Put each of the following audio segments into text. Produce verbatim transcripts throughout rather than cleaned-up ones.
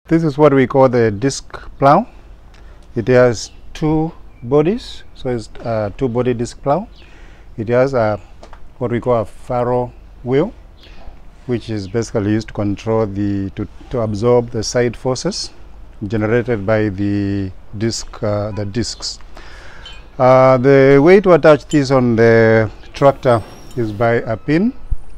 This is what we call the disc plow. It has two bodies, so it's a two body disc plow. It has a what we call a furrow wheel, which is basically used to control the to, to absorb the side forces generated by the disc uh, the discs. Uh, the way to attach this on the tractor is by a pin,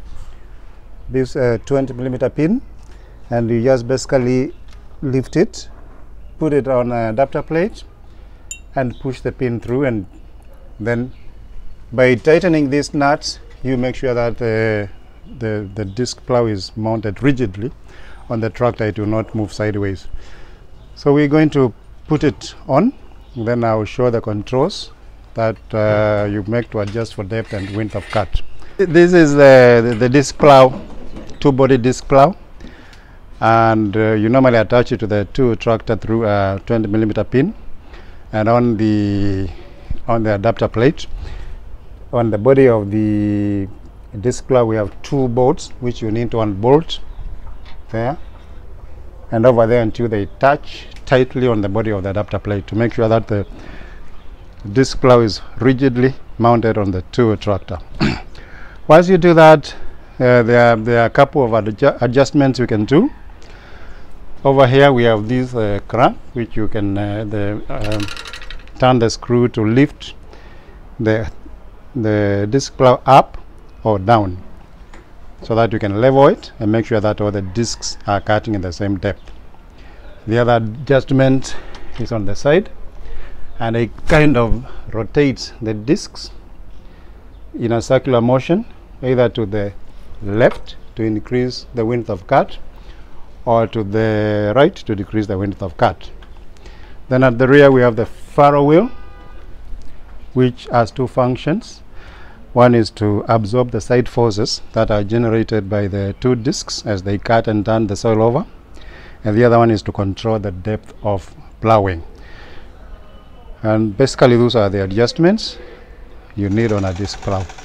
this uh, twenty millimeter pin, and you just basically lift it, put it on an adapter plate and push the pin through, and then by tightening these nuts you make sure that the, the, the disc plow is mounted rigidly on the tractor. It will not move sideways. So we're going to put it on, then I'll show the controls that uh, you make to adjust for depth and width of cut. This is the, the, the disc plow, two body disc plow, and uh, you normally attach it to the two tractor through a twenty millimeter pin, and on the on the adapter plate on the body of the disc plow we have two bolts which you need to unbolt there and over there until they touch tightly on the body of the adapter plate to make sure that the disc plow is rigidly mounted on the two tractor. Once you do that, uh, there, are, there are a couple of adju adjustments you can do. Over here we have this uh, crank which you can uh, the, uh, turn the screw to lift the, the disc plow up or down so that you can level it and make sure that all the discs are cutting in the same depth. The other adjustment is on the side, and it kind of rotates the discs in a circular motion, either to the left to increase the width of cut or to the right to decrease the width of cut. Then at the rear we have the furrow wheel, which has two functions. One is to absorb the side forces that are generated by the two discs as they cut and turn the soil over, and the other one is to control the depth of plowing. And basically those are the adjustments you need on a disc plow.